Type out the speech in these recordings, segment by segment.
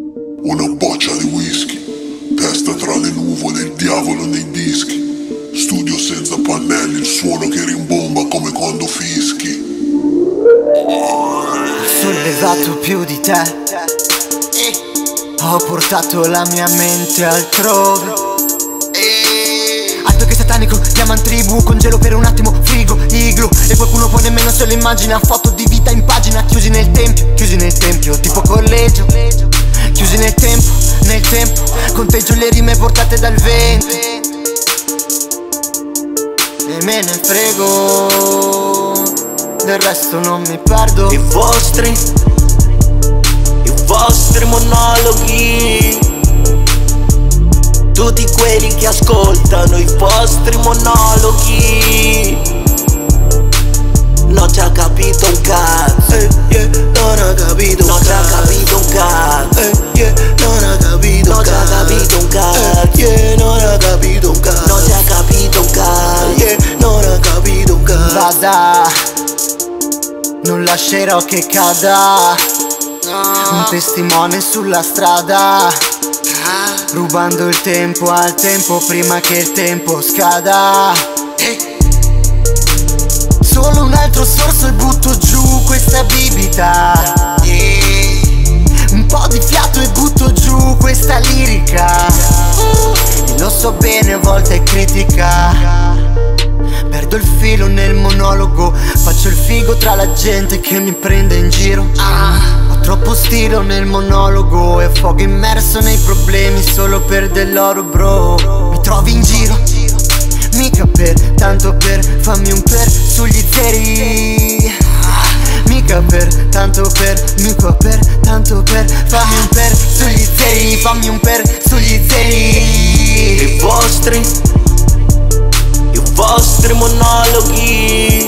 Una boccia di whisky, testa tra le nuvole, il diavolo nei dischi. Studio senza pannelli, il suono che rimbomba come quando fischi. Ho sollevato più di te, ho portato la mia mente altrove. Alto che satanico, chiama in tribù, congelo per un attimo, frigo, iglu. E qualcuno poi nemmeno se lo immagina, foto di vita in pagina. Chiusi nel tempio, tipo collegio. Chiusi nel tempo, conteggio le rime portate dal vento. E me ne frego, del resto non mi perdo. I vostri monologhi, tutti quelli che ascoltano i vostri monologhi. Non ci ha capito un cazzo, non ha capito un cazzo, non ci ha capito un cazzo, non ha capito un cazzo, non ha capito un cazzo, non ci ha capito un cazzo, non ha capito un cazzo. Vada, non lascerò che cada un testimone sulla strada, rubando il tempo al tempo prima che il tempo scada. Solo un altro sorso e butto giù questa bibita, un po' di fiato e butto giù questa lirica. E lo so bene, a volte è critica. Perdo il filo nel monologo, faccio il figo tra la gente che mi prende in giro. Ho troppo stilo nel monologo e fogo immerso nei problemi solo per dell'oro, bro. Mi trovi in giro, mica per, tanto per, fammi un per sugli zeri. Mica per, tanto per, mica per, tanto per, fammi un per sugli zeri, fammi un per sugli zeri. I vostri monologhi,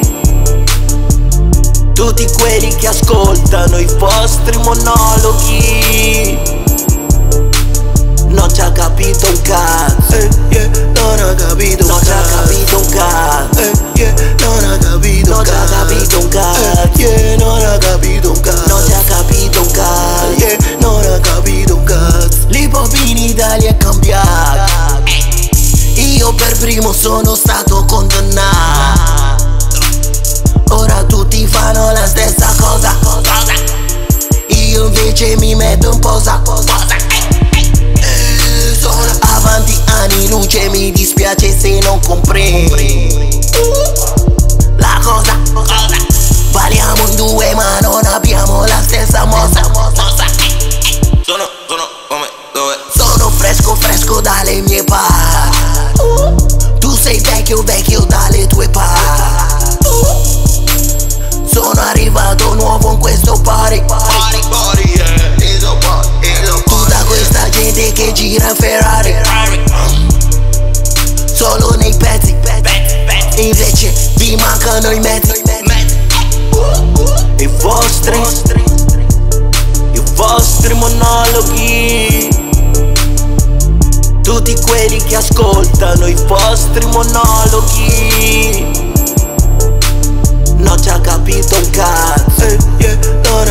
tutti quelli che ascoltano i vostri monologhi. Non ci ha capito un cazzo, non ha capito un cazzo, non ci ha capito un cazzo, non ha capito un cazzo, non ha capito un cazzo, non ci ha capito un cazzo, non ha capito un cazzo. L'hip hop in Italia è cambiato, io per primo sono stato condannato. Ora tutti fanno la stessa cosa, io invece mi metto in posa. Sono avanti anni luce, mi dispiace se non comprendi la cosa. Valiamo in due ma non abbiamo la stessa mossa. Sono come dove? Sono fresco dalle mie parti, tu sei vecchio dalle tue parti. Sono arrivato nuovo in questo party. Tutta questa gente che gira in Ferrari, solo nei pezzi, invece vi mancano i mezzi. I vostri monologhi, tutti quelli che ascoltano i vostri monologhi. Non ci ha capito un cazzo,